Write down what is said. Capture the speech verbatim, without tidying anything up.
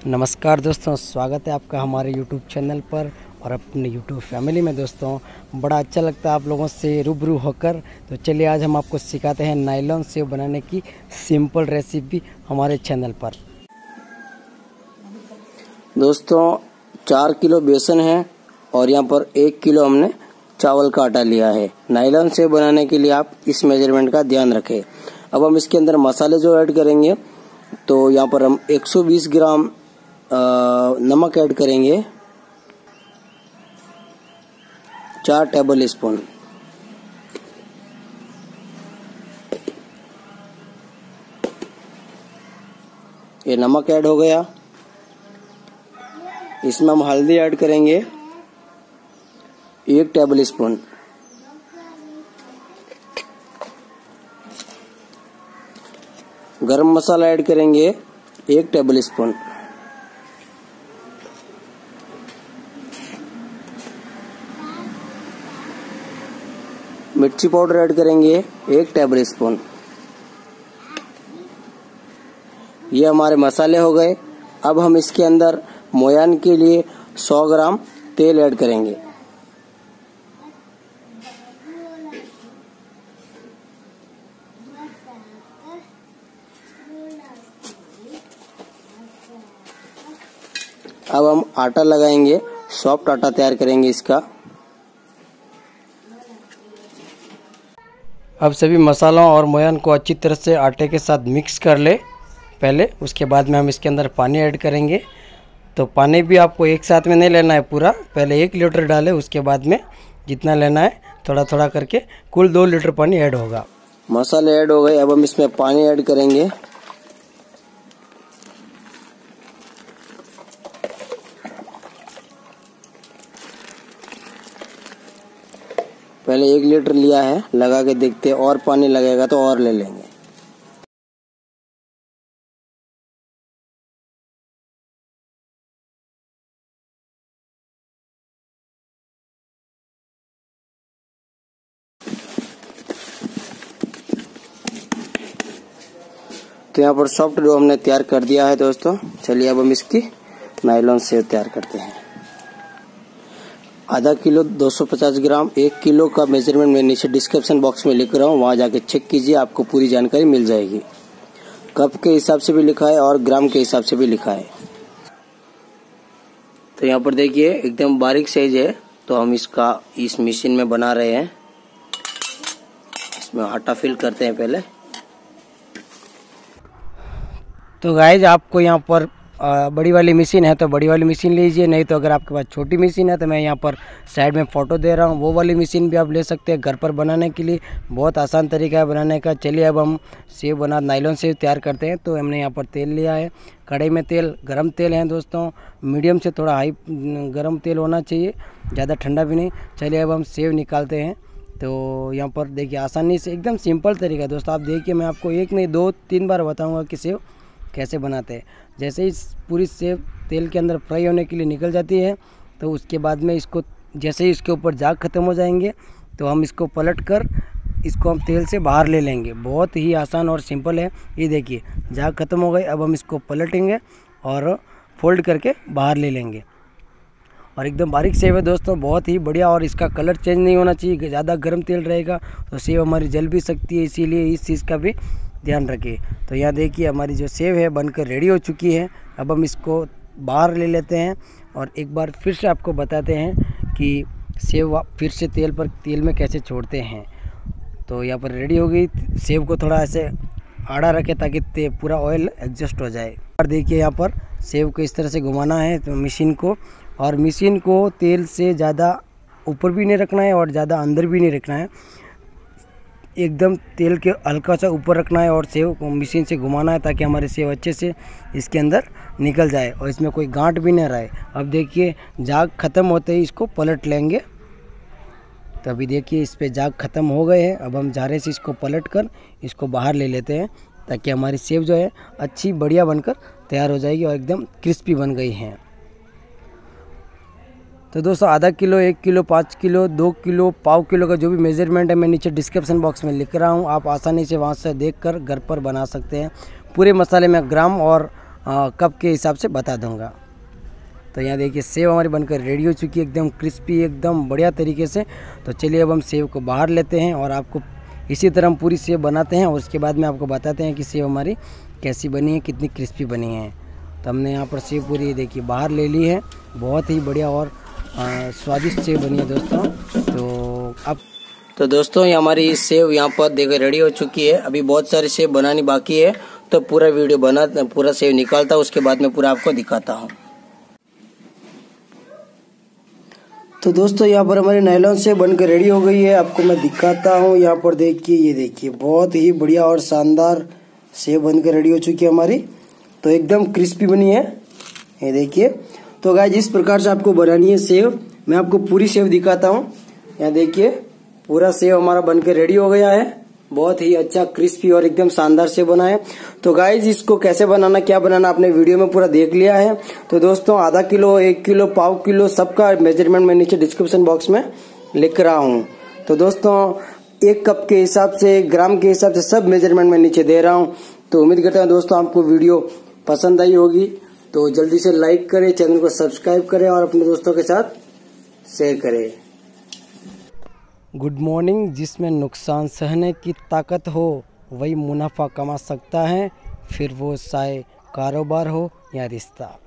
नमस्कार दोस्तों, स्वागत है आपका हमारे यूट्यूब चैनल पर और अपने यूट्यूब फैमिली में। दोस्तों बड़ा अच्छा लगता है आप लोगों से रूबरू होकर। तो चलिए आज हम आपको सिखाते हैं नायलॉन सेव बनाने की सिंपल रेसिपी हमारे चैनल पर। दोस्तों चार किलो बेसन है और यहाँ पर एक किलो हमने चावल का आटा लिया है। नायलॉन सेव बनाने के लिए आप इस मेजरमेंट का ध्यान रखें। अब हम इसके अंदर मसाले जो ऐड करेंगे, तो यहाँ पर हम एक सौ बीस ग्राम आ, नमक ऐड करेंगे, चार टेबल स्पून। ये नमक ऐड हो गया। इसमें हम हल्दी ऐड करेंगे एक टेबल स्पून। गरम मसाला ऐड करेंगे एक टेबल स्पून। मिर्ची पाउडर ऐड करेंगे एक टेबल स्पून। ये हमारे मसाले हो गए। अब हम इसके अंदर मोयान के लिए सौ ग्राम तेल ऐड करेंगे। अब हम आटा लगाएंगे, सॉफ्ट आटा तैयार करेंगे इसका। अब सभी मसालों और मोयान को अच्छी तरह से आटे के साथ मिक्स कर ले पहले। उसके बाद में हम इसके अंदर पानी ऐड करेंगे। तो पानी भी आपको एक साथ में नहीं लेना है पूरा, पहले एक लीटर डालें, उसके बाद में जितना लेना है थोड़ा थोड़ा करके कुल दो लीटर पानी ऐड होगा। मसाले ऐड हो गए। अब हम इसमें पानी ऐड करेंगे। पहले एक लीटर लिया है, लगा के देखते हैं, और पानी लगेगा तो और ले लेंगे। तो यहाँ पर सॉफ्ट डो हमने तैयार कर दिया है दोस्तों। चलिए अब हम इसकी नायलॉन सेव तैयार करते हैं। आधा किलो दो सौ पचास ग्राम, एक किलो का मेजरमेंट मैं नीचे डिस्क्रिप्शन बॉक्स में लिख रहा हूँ, वहाँ जाके चेक कीजिए, आपको पूरी जानकारी मिल जाएगी। कप के हिसाब से भी लिखा है और ग्राम के हिसाब से भी लिखा है। तो यहाँ पर देखिए एकदम बारीक साइज है। तो हम इसका इस मशीन में बना रहे हैं। इसमें आटा फिल करते हैं पहले। तो गाइज आपको यहाँ पर बड़ी वाली मशीन है तो बड़ी वाली मशीन लीजिए, नहीं तो अगर आपके पास छोटी मशीन है तो मैं यहाँ पर साइड में फ़ोटो दे रहा हूँ, वो वाली मशीन भी आप ले सकते हैं घर पर बनाने के लिए। बहुत आसान तरीका है बनाने का। चलिए अब हम सेव बना नायलॉन सेव तैयार करते हैं। तो हमने यहाँ पर तेल लिया है, कढ़ाई में तेल, गरम तेल है दोस्तों, मीडियम से थोड़ा हाई गरम तेल होना चाहिए, ज़्यादा ठंडा भी नहीं। चलिए अब हम सेव निकालते हैं। तो यहाँ पर देखिए आसानी से एकदम सिंपल तरीका है दोस्तों। आप देखिए, मैं आपको एक नहीं दो तीन बार बताऊँगा कि सेव कैसे बनाते हैं। जैसे ही पूरी सेव तेल के अंदर फ्राई होने के लिए निकल जाती है, तो उसके बाद में इसको जैसे ही इसके ऊपर झाग ख़त्म हो जाएंगे तो हम इसको पलट कर इसको हम तेल से बाहर ले लेंगे। बहुत ही आसान और सिंपल है। ये देखिए झाग ख़त्म हो गई। अब हम इसको पलटेंगे और फोल्ड करके बाहर ले लेंगे। और एकदम बारीक सेव है दोस्तों, बहुत ही बढ़िया। और इसका कलर चेंज नहीं होना चाहिए, ज़्यादा गर्म तेल रहेगा तो सेव हमारी जल भी सकती है, इसीलिए इस चीज़ का भी ध्यान रखिए। तो यहाँ देखिए हमारी जो सेव है बनकर रेडी हो चुकी है। अब हम इसको बाहर ले लेते हैं और एक बार फिर से आपको बताते हैं कि सेव फिर से तेल पर तेल में कैसे छोड़ते हैं। तो यहाँ पर रेडी हो गई। सेव को थोड़ा ऐसे आड़ा रखें ताकि पूरा ऑयल एडजस्ट हो जाए। और देखिए यहाँ पर सेव को इस तरह से घुमाना है तो मशीन को, और मशीन को तेल से ज़्यादा ऊपर भी नहीं रखना है और ज़्यादा अंदर भी नहीं रखना है, एकदम तेल के हल्का सा ऊपर रखना है और सेव को मशीन से घुमाना है ताकि हमारे सेव अच्छे से इसके अंदर निकल जाए और इसमें कोई गांठ भी नहीं रहे। अब देखिए झाग ख़त्म होते ही इसको पलट लेंगे। तो अभी देखिए इस पे झाग ख़त्म हो गए हैं। अब हम झारे से इसको पलट कर इसको बाहर ले लेते हैं ताकि हमारी सेव जो है अच्छी बढ़िया बनकर तैयार हो जाएगी और एकदम क्रिस्पी बन गई हैं। तो दोस्तों आधा किलो, एक किलो, पाँच किलो, दो किलो, पाव किलो का जो भी मेज़रमेंट है मैं नीचे डिस्क्रिप्शन बॉक्स में लिख रहा हूँ, आप आसानी से वहाँ से देखकर घर पर बना सकते हैं। पूरे मसाले में ग्राम और कप के हिसाब से बता दूंगा। तो यहाँ देखिए सेव हमारी बनकर रेडी हो चुकी है, एकदम क्रिस्पी, एकदम बढ़िया तरीके से। तो चलिए अब हम सेव को बाहर लेते हैं और आपको इसी तरह हम पूरी सेव बनाते हैं और उसके बाद में आपको बताते हैं कि सेव हमारी कैसी बनी है, कितनी क्रिस्पी बनी है। तो हमने यहाँ पर सेव पूरी देखिए बाहर ले ली है, बहुत ही बढ़िया और स्वादिष्ट सेव बनी है दोस्तों। तो अब तो दोस्तों ये हमारी सेव यहाँ पर देखो रेडी हो चुकी है। अभी बहुत सारी सेव बनानी बाकी है, तो पूरा वीडियो बना पूरा सेव निकालता हूँ, उसके बाद में पूरा आपको दिखाता हूँ। तो दोस्तों यहाँ पर हमारी नायलॉन सेव बनकर रेडी हो गई है, आपको मैं दिखाता हूँ। यहाँ पर देखिए, ये देखिए बहुत ही बढ़िया और शानदार सेव बनकर रेडी हो चुकी है हमारी। तो एकदम क्रिस्पी बनी है, ये देखिए। तो गाइस जिस प्रकार से आपको बनानी है सेव, मैं आपको पूरी सेव दिखाता हूँ। यहाँ देखिए पूरा सेव हमारा बनकर रेडी हो गया है, बहुत ही अच्छा क्रिस्पी और एकदम शानदार सेव बना है। तो गाइज इसको कैसे बनाना, क्या बनाना आपने वीडियो में पूरा देख लिया है। तो दोस्तों आधा किलो, एक किलो, पाव किलो सबका मेजरमेंट मैं नीचे डिस्क्रिप्शन बॉक्स में लिख रहा हूँ। तो दोस्तों एक कप के हिसाब से, ग्राम के हिसाब से सब मेजरमेंट मैं नीचे दे रहा हूँ। तो उम्मीद करता हूँ दोस्तों आपको वीडियो पसंद आई होगी। तो जल्दी से लाइक करें, चैनल को सब्सक्राइब करें और अपने दोस्तों के साथ शेयर करें। Good morning. जिसमें नुकसान सहने की ताकत हो वही मुनाफा कमा सकता है, फिर वो चाहे कारोबार हो या रिश्ता।